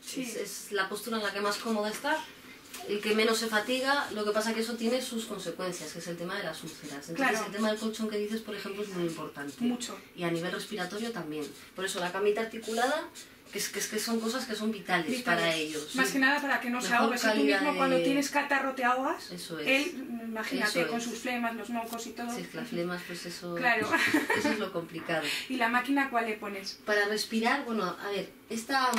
Sí. Es la postura en la que más cómoda está, el que menos se fatiga. Lo que pasa que eso tiene sus consecuencias, que es el tema de las úlceras. Entonces Claro. el tema del colchón que dices, por ejemplo, es muy importante. Mucho. Y a nivel respiratorio también. Por eso la camita articulada, que son cosas que son vitales para ellos. Más ¿sí? que nada para que no se Mejor ahogue. Si tú calidad mismo de- cuando tienes catarro te ahogas, Eso es. él, imagínate, Eso con es. sus flemas, los mocos y todo. Sí, es que las flemas, pues eso, Claro. eso es lo complicado. ¿Y la máquina cuál le pones? Para respirar, bueno, a ver, esta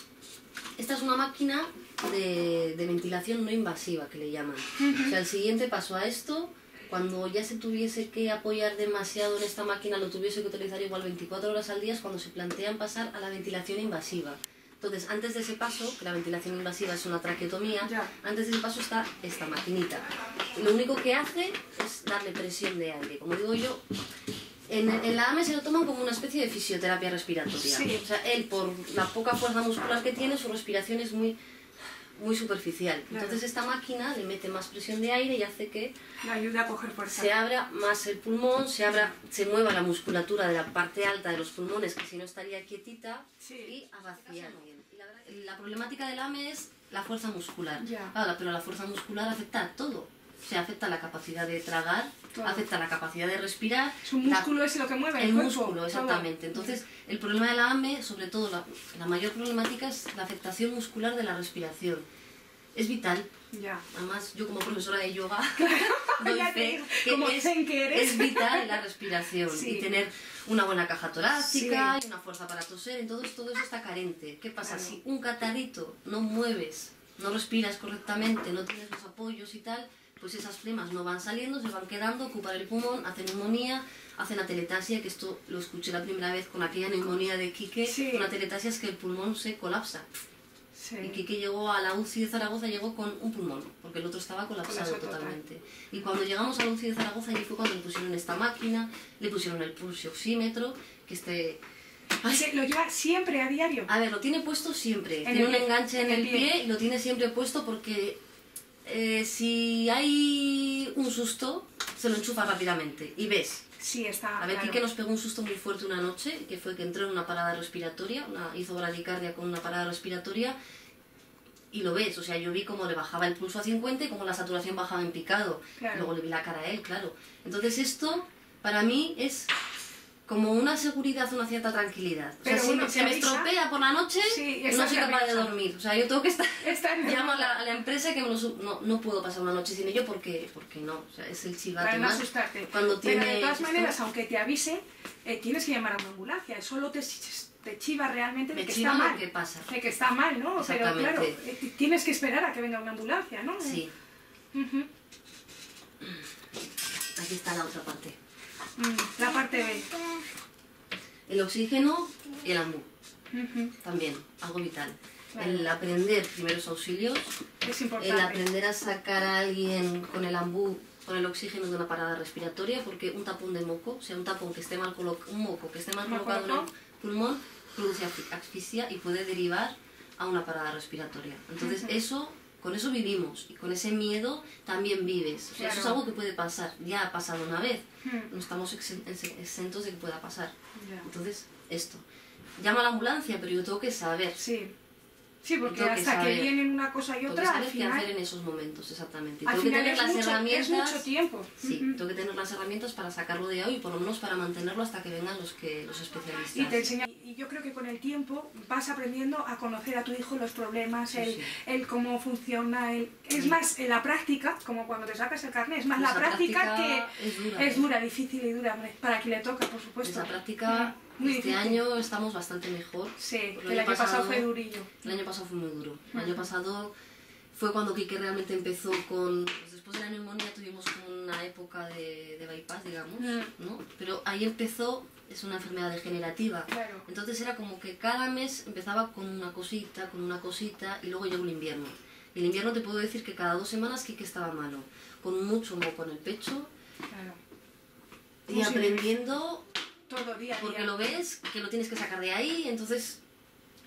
es una máquina de ventilación no invasiva, que le llaman. O sea, el siguiente paso a esto, cuando ya se tuviese que apoyar demasiado en esta máquina, lo tuviese que utilizar igual 24 horas al día, es cuando se plantean pasar a la ventilación invasiva. Entonces, antes de ese paso, que la ventilación invasiva es una traqueotomía, Ya. antes de ese paso está esta maquinita. Lo único que hace es darle presión de aire. Como digo yo, en la AME se lo toman como una especie de fisioterapia respiratoria. Sí. O sea, él, por la poca fuerza muscular que tiene, su respiración es muy superficial. Claro. Entonces esta máquina le mete más presión de aire y hace que Le ayuda a coger fuerza. se abra más el pulmón, se mueva la musculatura de la parte alta de los pulmones, que si no estaría quietita, Sí. y a vaciar bien. Y la verdad, la problemática del AME es la fuerza muscular. Ya. Claro, pero la fuerza muscular afecta a todo. O sea, afecta la capacidad de tragar, Todo. afecta la capacidad de respirar. Su músculo es lo que mueve el cuerpo, músculo, todo. exactamente. Entonces, el problema de la AME, sobre todo la mayor problemática, es la afectación muscular de la respiración. Es vital. Ya. Además, yo como profesora de yoga doy Ya te fe digo, que como zen que eres. es vital la respiración Sí. y tener una buena caja torácica Sí. y una fuerza para toser. Entonces todo eso está carente. ¿Qué pasa? Claro. Si un catarrito no mueves, no respiras correctamente, no tienes los apoyos y tal, pues esas flemas no van saliendo, se van quedando, ocupan el pulmón, hacen neumonía, hacen atelectasia, que esto lo escuché la primera vez con aquella neumonía de Quique. Sí. Una atelectasia es que el pulmón se colapsa. Sí. Y Quique llegó a la UCI de Zaragoza, llegó con un pulmón, porque el otro estaba colapsado Colapso total. totalmente. Y cuando llegamos a la UCI de Zaragoza, allí fue cuando le pusieron esta máquina, le pusieron el pulsioxímetro, que Se lo lleva siempre a diario. A ver, lo tiene puesto siempre, En tiene el un pie, enganche en en el el pie y lo tiene siempre puesto porque si hay un susto, se lo enchufa rápidamente y ves. Sí, está. A ver, claro. Quique nos pegó un susto muy fuerte una noche, que fue que entró en una parada respiratoria, hizo bradicardia con una parada respiratoria, y lo ves, o sea, yo vi cómo le bajaba el pulso a 50 y cómo la saturación bajaba en picado. Claro. Luego le vi la cara a él, claro. Entonces esto, para mí, es como una seguridad, una cierta tranquilidad. O sea, Pero si bueno, se me te avisa. estropea por la noche, Sí, no estás soy capaz de nerviosa. dormir. O sea, yo tengo que estar... Estar Llamo a nerviosa. la empresa que no puedo pasar una noche sin ello porque no. O sea, es el chivato Para no más. asustarte. Cuando Pero de tiene todas esto- maneras, aunque te avise, tienes que llamar a una ambulancia. Eso te chiva realmente de Me que chiva está lo mal. que pasa. De que está mal, ¿no? Pero Exactamente. claro, tienes que esperar a que venga una ambulancia, ¿no? Sí, Ujú. aquí está la otra parte. La parte B. El oxígeno y el ambú, Ujú. también, algo vital. Claro. El aprender primeros auxilios, Es el importante. aprender a sacar a alguien con el ambú, con el oxígeno de una parada respiratoria, porque un tapón de moco, o sea, un tapón que esté mal colocado, un moco que esté mal ¿Mal colocado en el colocado? pulmón, produce asfixia y puede derivar a una parada respiratoria. Entonces con eso vivimos y con ese miedo también vives. O sea, eso es Claro. algo que puede pasar, ya ha pasado una vez, Mm. no estamos exentos de que pueda pasar. Ya. Entonces, esto. Llama a la ambulancia, pero yo tengo que saber. Sí. Sí, porque Tengo que hasta que saber. vienen una cosa y Tengo que otra, al saber qué hacer final, en esos momentos, exactamente. Y al tengo que final tener es las mucho, herramientas. es mucho tiempo. Sí, Ujú. tengo que tener las herramientas para sacarlo de ahí y por lo menos para mantenerlo hasta que vengan los especialistas. Y te enseña, y yo creo que con el tiempo vas aprendiendo a conocer a tu hijo los problemas, Sí, sí. el cómo funciona, es más en la práctica, como cuando te sacas el carnet, es más Esa la práctica práctica que es dura, ¿eh? difícil y dura, hombre, para quien le toca, por supuesto. Esa práctica, Muy este difícil. año estamos bastante mejor. Sí, porque el año pasado fue durillo. El año pasado fue muy duro. El año pasado fue cuando Quique realmente empezó con... Pues después de la neumonía tuvimos como una época de bypass, digamos, ¿no? Pero ahí empezó, es una enfermedad degenerativa. Claro. Entonces era como que cada mes empezaba con una cosita, y luego llegó el invierno. Y el invierno te puedo decir que cada 2 semanas Quique estaba malo, con mucho moco en el pecho Claro. y Como si- aprendiendo... Todo día a Porque día. lo ves, que lo tienes que sacar de ahí, entonces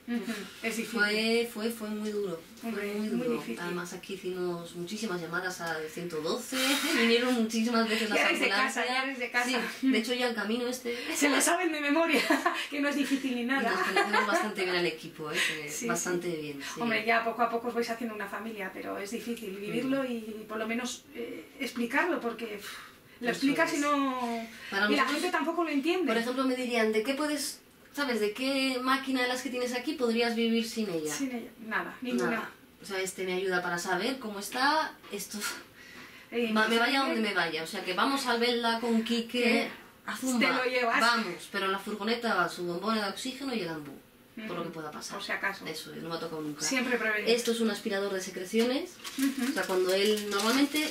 Es difícil. Fue muy duro. Hombre, Fue muy difícil. Además aquí hicimos muchísimas llamadas a 112, vinieron muchísimas veces las Ya eres de ambulancias. casa, ya eres de casa. Sí, de hecho ya el camino Se lo saben de memoria, que no es difícil ni Y nada. nos conocemos bastante bien al equipo, que Sí, bastante bien. Sí. Hombre, ya poco a poco os vais haciendo una familia, pero es difícil vivirlo y por lo menos explicarlo, porque lo Eso explicas es. y no... Para y la nosotros, gente tampoco lo entiende. por ejemplo, me dirían, ¿de qué puedes, sabes, de qué máquina de las que tienes aquí podrías vivir sin ella? Sin ella, nada, ninguna. Nada. O sea, este me ayuda para saber cómo está, esto... Eh, me vaya donde me vaya, o sea que vamos al Velda con Quique ¿Qué? a Zumba, Te lo llevas. vamos, pero en la furgoneta va su bombona de oxígeno y el ambú, por lo que pueda pasar. Por si acaso. Eso, no me ha tocado nunca. Siempre prevenir. Esto es un aspirador de secreciones, o sea, cuando él, normalmente,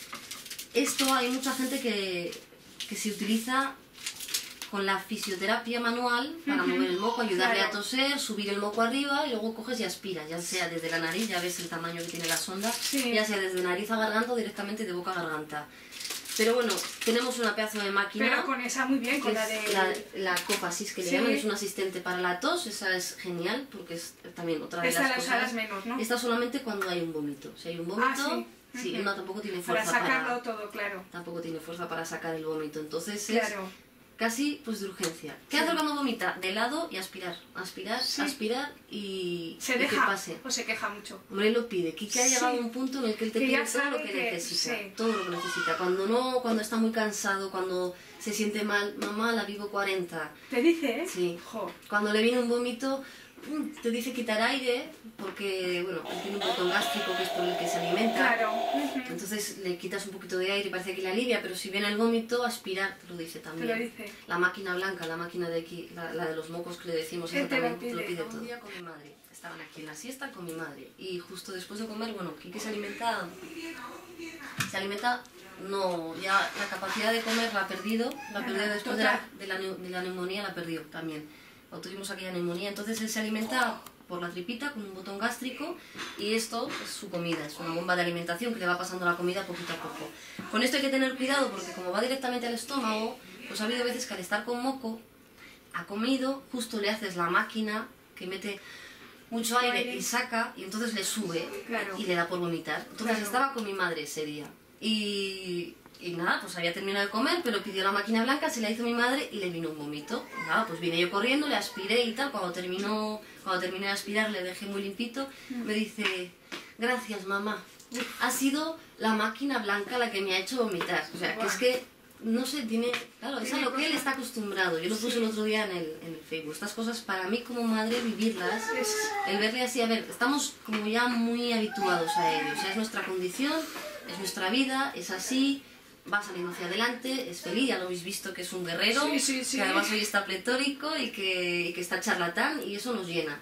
esto hay mucha gente que se utiliza con la fisioterapia manual para mover el moco, ayudarle Claro. a toser, subir el moco arriba y luego coges y aspiras, ya sea desde la nariz, ya ves el tamaño que tiene la sonda, Sí. ya sea desde nariz a garganta o directamente de boca a garganta. Pero bueno, tenemos una pedazo de máquina, Pero con esa muy bien, que con la es de... la Cofasis que le Sí. llaman, es un asistente para la tos, esa es genial porque es también otra de Esta las la cosas. usarás menos, ¿no? Esta solamente cuando hay un vómito, si hay un vómito, sí. no, tampoco tiene Para fuerza sacarlo todo, claro. tampoco tiene fuerza para sacar el vómito, entonces Claro. es casi pues de urgencia. ¿Qué Sí. hace cuando vomita? De lado y aspirar, aspirar, Sí. aspirar y Se y que deja pase. o se queja mucho. Hombre, él lo pide. Quique ha Sí. llegado a un punto en el que él te Que pide ya todo lo sabe que que- necesita, sí. todo lo que necesita. Cuando no, cuando está muy cansado, cuando se siente mal, mamá, la vivo 40. ¿Te dice, eh? Sí. Jo. Cuando le viene un vómito, te dice quitar aire, porque, bueno, él tiene un botón gástrico que es por el que se alimenta. Claro. Entonces le quitas un poquito de aire y parece que le alivia, pero si viene el vómito, aspirar, te lo dice Te también. lo dice. La máquina blanca, la máquina de aquí, la de los mocos que le decimos, Él esa te lo también te lo pide. pide todo. Un día con mi madre, estaban aquí en la siesta con mi madre y justo después de comer, bueno, Quique se alimenta, no, ya la capacidad de comer la ha perdido después de la neumonía, la perdió también. Cuando tuvimos aquella neumonía, entonces él se alimenta por la tripita con un botón gástrico y esto es su comida, es una bomba de alimentación que le va pasando la comida poquito a poco. Con esto hay que tener cuidado porque como va directamente al estómago, pues ha habido veces que al estar con moco, ha comido, justo le haces la máquina que mete mucho aire y saca y entonces le sube Claro. y le da por vomitar. Entonces Claro. estaba con mi madre ese día y nada, pues había terminado de comer, pero pidió la máquina blanca, se la hizo mi madre y le vino un vómito. Y nada, pues vine yo corriendo, le aspiré y tal. Cuando terminé de aspirar, le dejé muy limpito. Me dice, gracias mamá, ha sido la máquina blanca la que me ha hecho vomitar. O sea, que es que, no sé, claro, es a lo que él está acostumbrado. Yo lo puse el otro día en el Facebook. Estas cosas para mí como madre, vivirlas, el verle así, a ver, estamos como ya muy habituados a ello. O sea, es nuestra condición, es nuestra vida, es así. Va saliendo hacia adelante, es feliz, ya lo habéis visto que es un guerrero, Sí. que además hoy está pletórico y que está charlatán y eso nos llena.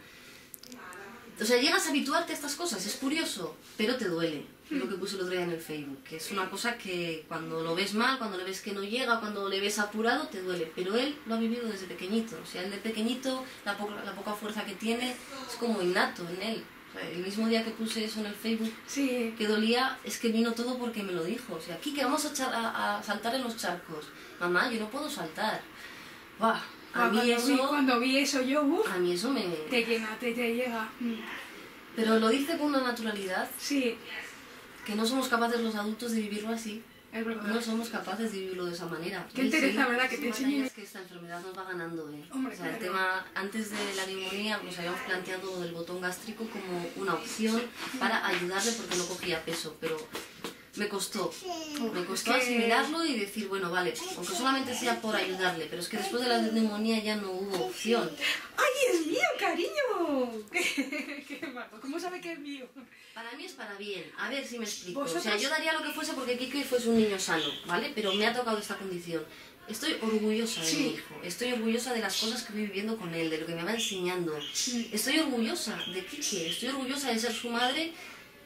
O sea, llegas a habituarte a estas cosas, es curioso, pero te duele. Es lo que puse el otro día en el Facebook, que es una cosa que cuando lo ves mal, cuando le ves que no llega, cuando le ves apurado, te duele. Pero él lo ha vivido desde pequeñito, o sea, él de pequeñito, la poca fuerza que tiene es como innato en él. O sea, el mismo día que puse eso en el Facebook, Sí. que dolía, es que vino todo porque me lo dijo. O sea, aquí que vamos a saltar en los charcos. Mamá, yo no puedo saltar. Buah, Cuando vi eso yo, a mí eso me... te llena, te llega. Pero lo dice con una naturalidad Sí, que no somos capaces los adultos de vivirlo así. es verdad. No somos capaces de vivirlo de esa manera. Qué Él interesa, sí. ¿verdad? Que te enseñe. Es que esta enfermedad nos va ganando, ¿eh? Hombre, O sea, el claro. tema, antes de la neumonía, nos habíamos planteado lo del botón gástrico como una opción para ayudarle porque no cogía peso, pero me costó Es que- asimilarlo y decir, bueno, vale, aunque solamente sea por ayudarle, pero es que después de la neumonía ya no hubo opción. ¡Ay, es mío, cariño! ¡Qué majo! ¿Cómo sabe que es mío? Para mí es para bien, a ver si me explico. O ¿Vosotros? sea, yo daría lo que fuese porque Quique fuese un niño sano, ¿vale? Pero me ha tocado esta condición. Estoy orgullosa de Sí. mi hijo, estoy orgullosa de las cosas que voy viviendo con él, de lo que me va enseñando. Sí. Estoy orgullosa de Quique, estoy orgullosa de ser su madre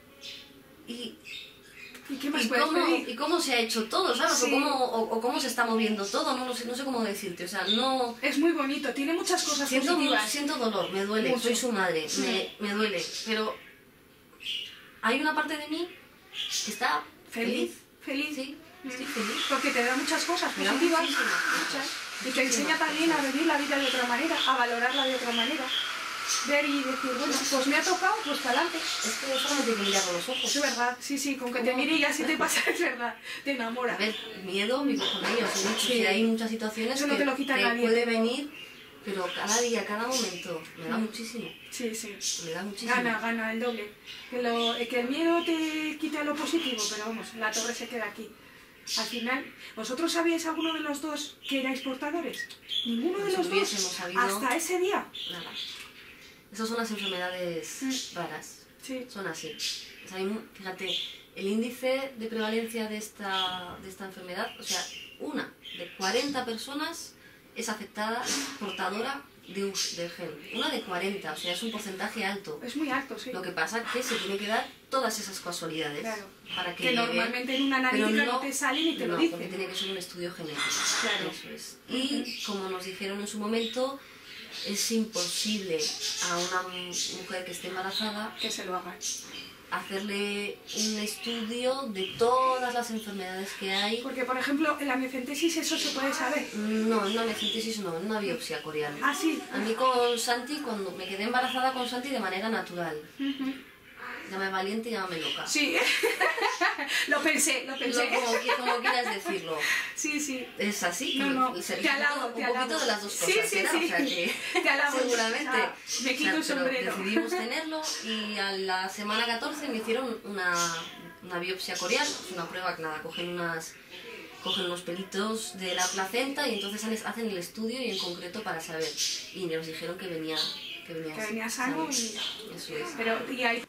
y ¿Y qué más puedes pedir? y cómo se ha hecho todo, ¿sabes? Sí. O cómo se está moviendo todo, no sé cómo decirte. O sea, no... Es muy bonito, tiene muchas cosas positivas. Siento dolor, me duele, Mucho. soy su madre, Sí. me duele, pero hay una parte de mí que está Feliz. Feliz. Sí, estoy feliz. Porque te da muchas cosas Me da positivas. muchísimas. Muchas. Y te enseña también a vivir la vida de otra manera, a valorarla de otra manera. ver y decir, bueno, pues me ha tocado, pues para adelante. Es que solamente hay que mirar con los ojos. Es verdad, sí, con que te mire y ya si te pasa, es verdad, te enamora. A ver, miedo, vivo con ellos, he dicho, que hay muchas situaciones eso no que te lo quita te nadie, puede venir, pero cada día, cada momento, me da muchísimo. Sí. Me da muchísimo. Gana el doble. Que el miedo te quita lo positivo, pero vamos, la torre se queda aquí. Al final, ¿vosotros sabíais alguno de los dos que erais portadores? Ninguno de los dos, sabido hasta ese día. Nada. Esas son las enfermedades raras. Sí. Son así. O sea, fíjate, el índice de prevalencia de esta enfermedad, o sea, una de 40 personas es afectada, portadora del gen. Una de 40, o sea, es un porcentaje alto. Es muy alto, sí. Lo que pasa es que se tiene que dar todas esas casualidades. Claro. Para que normalmente en una analítica no te sale ni te lo dice. Porque tiene que ser un estudio genético. Claro. Eso es. Y como nos dijeron en su momento, es imposible a una mujer que esté embarazada que se lo hagan. Hacerle un estudio de todas las enfermedades que hay. Porque, por ejemplo, en la mecentesis eso se puede saber. No, en una mecentesis no, en una biopsia corial. Ah, sí. A mí con Santi, cuando me quedé embarazada con Santi de manera natural. Llámame valiente y llámame loca. Sí, lo pensé. Como quieras decirlo. Sí. Es así. No, te alabo, un poquito de las dos cosas. Sí. O sea que te alabo. seguramente. O sea, me quito el sombrero. Decidimos tenerlo y a la semana 14 me hicieron una biopsia corial. Es una prueba que nada, cogen unos pelitos de la placenta y entonces hacen el estudio y en concreto para saber. Y nos dijeron que venía sano y... Eso es. Pero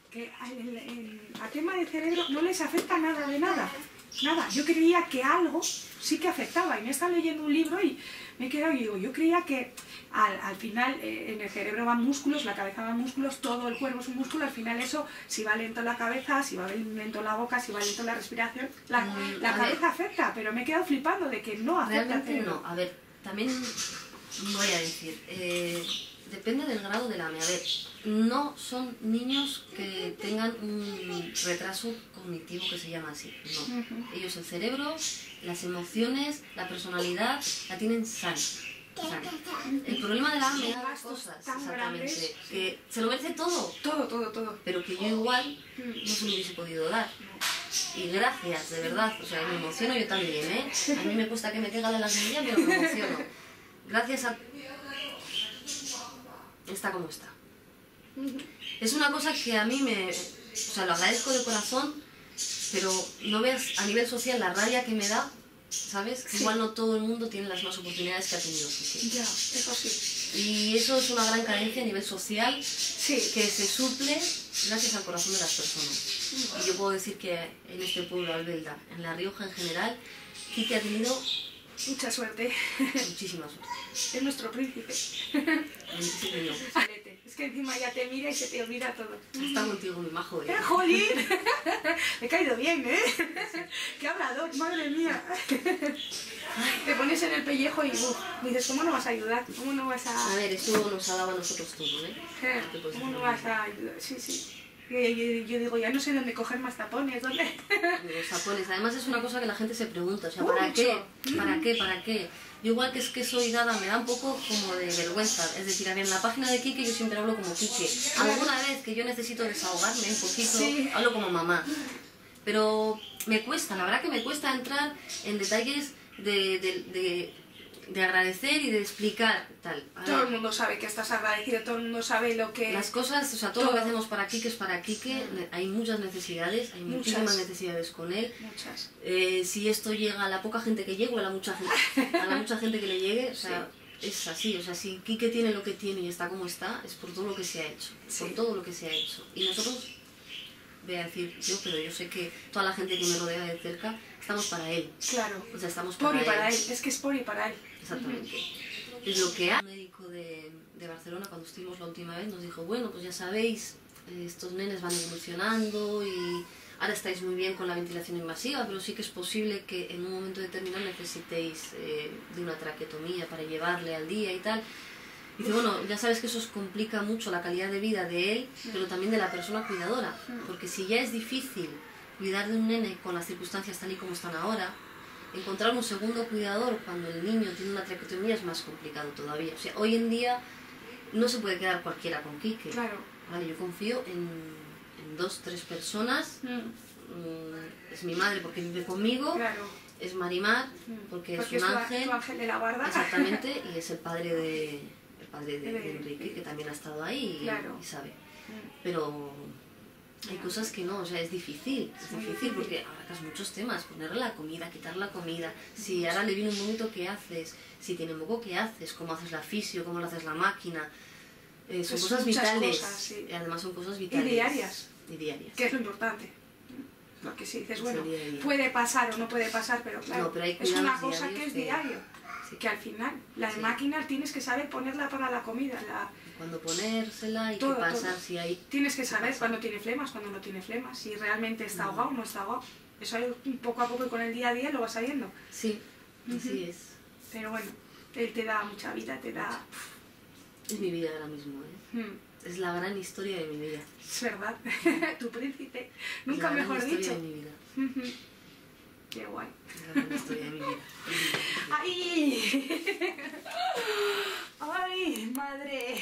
a tema de cerebro no les afecta nada de nada. Nada. Yo creía que algo sí que afectaba. Y me estaba leyendo un libro y me he quedado y digo, yo creía que al final en el cerebro van músculos, la cabeza van músculos, todo el cuerpo es un músculo. Al final eso, si va lento la cabeza, si va lento la boca, si va lento la respiración, la cabeza afecta. Pero me he quedado flipando de que no afecta. Realmente no. A ver, también voy a decir... Depende del grado del AME. A ver, no son niños que tengan un retraso cognitivo que se llama así. No. Ellos el cerebro, las emociones, la personalidad la tienen sana. El problema de la AME es las cosas, exactamente. Que se lo merece todo. Todo. Pero que yo igual no se lo hubiese podido dar. Y gracias, de verdad. O sea, me emociono yo también, ¿eh? A mí me cuesta que me caiga de las rodillas, pero me emociono. Gracias a... Está como está. Es una cosa que a mí o sea, lo agradezco de corazón, pero no ves a nivel social la rabia que me da, ¿sabes? Sí. Igual no todo el mundo tiene las mismas oportunidades que ha tenido Kike. Ya, eso sí. Y eso es una gran carencia a nivel social que se suple gracias al corazón de las personas. Y yo puedo decir que en este pueblo, Albelda, en La Rioja en general, Kike ha tenido mucha suerte. Muchísima suerte. Es nuestro príncipe. Es que encima ya te mira y se te olvida todo. Está contigo, mi majo. ¡Jolín! Me he caído bien, ¿eh? ¡Qué hablador! ¡Madre mía! Te pones en el pellejo y dices, ¿cómo no vas a ayudar? ¿Cómo no vas a...? A ver, eso nos ha dado a nosotros todo, ¿eh? ¿Cómo no vas a ayudar? Sí. Yo digo, ya no sé dónde coger más tapones, ¿dónde? Los tapones. Además es una cosa que la gente se pregunta, o sea, ¿para qué? ¿Para qué? Yo igual que es que soy dada, me da un poco como de vergüenza. Es decir, a ver, en la página de Kike yo siempre hablo como Kike. Alguna vez que yo necesito desahogarme un poquito, hablo como mamá. Pero me cuesta, la verdad que me cuesta entrar en detalles de agradecer y de explicar tal. Todo el mundo sabe que estás agradecido, todo el mundo sabe lo que... Las cosas, o sea, todo lo que hacemos para Kike es para Kike, hay muchas necesidades, hay muchísimas necesidades con él. Muchas. Si esto llega a la poca gente que llegue o a la mucha gente que le llegue, o sea, es así, o sea, si Kike tiene lo que tiene y está como está, es por todo lo que se ha hecho, por todo lo que se ha hecho. Y nosotros, voy a decir pero yo sé que toda la gente que me rodea de cerca, estamos para él. Claro. O sea, estamos por y para él, es que es por y para él. Exactamente. Es lo que un médico de Barcelona, cuando estuvimos la última vez, nos dijo, bueno, pues ya sabéis, estos nenes van evolucionando y ahora estáis muy bien con la ventilación invasiva, pero sí que es posible que en un momento determinado necesitéis de una traqueotomía para llevarle al día y tal. Y dice, bueno, ya sabes que eso os complica mucho la calidad de vida de él, pero también de la persona cuidadora, porque si ya es difícil cuidar de un nene con las circunstancias tal y como están ahora, encontrar un segundo cuidador cuando el niño tiene una traqueotomía es más complicado todavía. O sea, hoy en día no se puede quedar cualquiera con Quique. Claro. Vale, yo confío en 2, 3 personas. Es mi madre porque vive conmigo. Claro. Es Marimar porque es un ángel. Tu ángel de la guarda. Exactamente, y es el padre de Enrique, que también ha estado ahí claro. y sabe. Pero hay cosas que no, o sea, es difícil porque abarcas muchos temas, ponerle la comida, quitar la comida, si ahora le viene un vómito, ¿qué haces? Si tiene moco, ¿qué haces? ¿Cómo haces la fisio? ¿Cómo lo haces la máquina? Son cosas vitales, cosas, sí. además son cosas vitales. Y diarias. Y diarias. Que es lo importante. Porque si dices, bueno, día. puede pasar o no puede pasar, pero claro, no, pero hay es una cosa que es que... diario. Sí. Que al final, la máquina tienes que saber ponerla para la comida. Cuándo ponérsela y todo, qué pasa todo. Si hay... Tienes que saber cuándo tiene flemas, cuándo no tiene flemas, si realmente está ahogado o no está ahogado. Eso poco a poco y con el día a día lo vas sabiendo. Sí, así es. Pero bueno, él te da mucha vida, te da... Es mi vida ahora mismo, Es la gran historia de mi vida. Es verdad, tu príncipe, nunca mejor dicho. Es la gran historia de mi vida. Qué guay. Es la gran historia de mi vida. ¡Ay! ¡Ay, madre!